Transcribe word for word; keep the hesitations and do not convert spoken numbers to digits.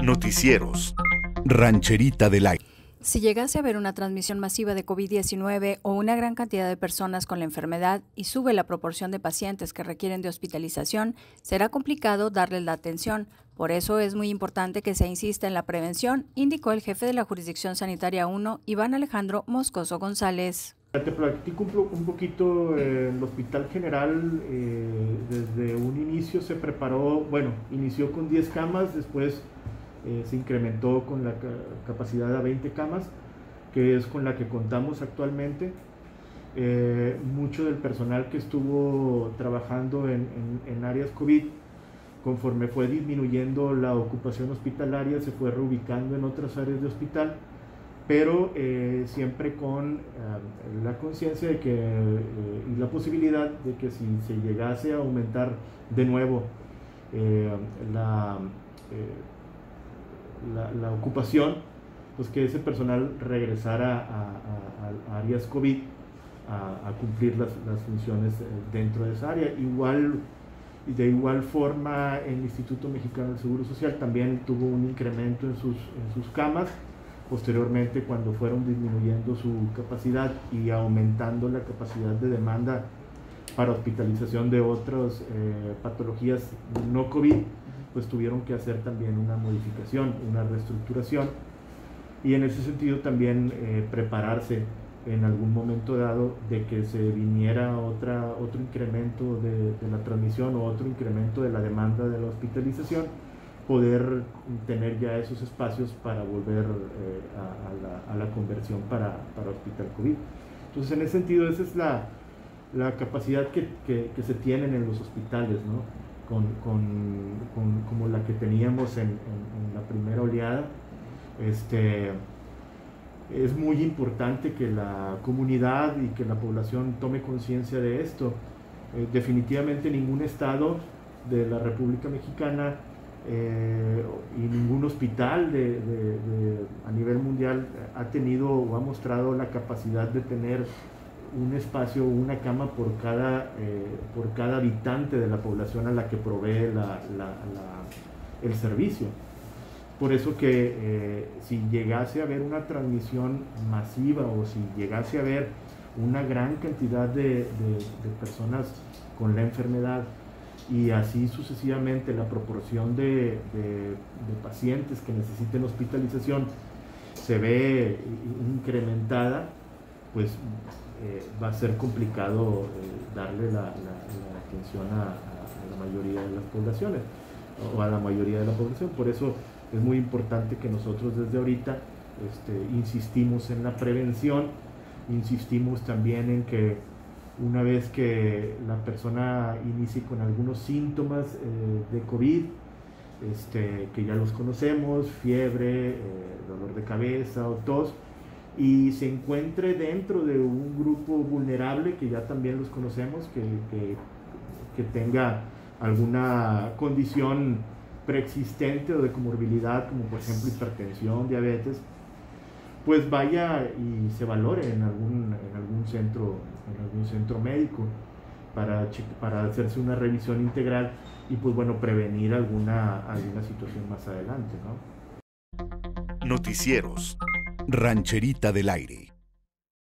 Noticieros. Rancherita del Aire. Si llegase a haber una transmisión masiva de COVID diecinueve o una gran cantidad de personas con la enfermedad y sube la proporción de pacientes que requieren de hospitalización, será complicado darles la atención. Por eso es muy importante que se insista en la prevención, indicó el jefe de la Jurisdicción Sanitaria uno, Iván Alejandro Moscoso González. Te platico un poquito, eh, el Hospital General eh, desde un inicio se preparó, bueno, inició con diez camas, después eh, se incrementó con la capacidad a veinte camas, que es con la que contamos actualmente. Eh, mucho del personal que estuvo trabajando en, en, en áreas COVID, conforme fue disminuyendo la ocupación hospitalaria, se fue reubicando en otras áreas de hospital, pero eh, siempre con eh, la conciencia de que eh, y la posibilidad de que si se llegase a aumentar de nuevo eh, la, eh, la, la ocupación, pues que ese personal regresara a, a, a áreas COVID a, a cumplir las, las funciones dentro de esa área. Igual, de igual forma, el Instituto Mexicano del Seguro Social también tuvo un incremento en sus, en sus camas. Posteriormente, cuando fueron disminuyendo su capacidad y aumentando la capacidad de demanda para hospitalización de otras eh, patologías no COVID, pues tuvieron que hacer también una modificación, una reestructuración, y en ese sentido también eh, prepararse en algún momento dado de que se viniera otra, otro incremento de, de la transmisión o otro incremento de la demanda de la hospitalización, poder tener ya esos espacios para volver eh, a, a, la, a la conversión para, para hospital COVID. Entonces, en ese sentido, esa es la, la capacidad que, que, que se tienen en los hospitales, ¿no? Con, con, con, como la que teníamos en, en, en la primera oleada. Este, es muy importante que la comunidad y que la población tome conciencia de esto. Eh, definitivamente ningún estado de la República Mexicana Eh, y ningún hospital de, de, de, a nivel mundial ha tenido o ha mostrado la capacidad de tener un espacio o una cama por cada, eh, por cada habitante de la población a la que provee la, la, la, el servicio. Por eso que eh, si llegase a haber una transmisión masiva o si llegase a haber una gran cantidad de, de, de personas con la enfermedad, y así sucesivamente la proporción de, de, de pacientes que necesiten hospitalización se ve incrementada, pues eh, va a ser complicado eh, darle la, la, la atención a, a la mayoría de las poblaciones o a la mayoría de la población. Por eso es muy importante que nosotros desde ahorita este, insistimos en la prevención, insistimos también en que una vez que la persona inicie con algunos síntomas eh, de COVID, este, que ya los conocemos, fiebre, eh, dolor de cabeza o tos, y se encuentre dentro de un grupo vulnerable, que ya también los conocemos, que, que, que tenga alguna condición preexistente o de comorbilidad, como por ejemplo hipertensión, diabetes, pues vaya y se valore en algún, en algún, centro, en algún centro médico para, para hacerse una revisión integral y pues bueno, prevenir alguna, alguna situación más adelante, ¿no? Noticieros. Rancherita del Aire.